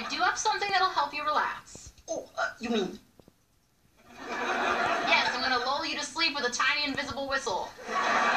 I do have something that'll help you relax. Oh, you mean? Yes, I'm gonna lull you to sleep with a tiny invisible whistle.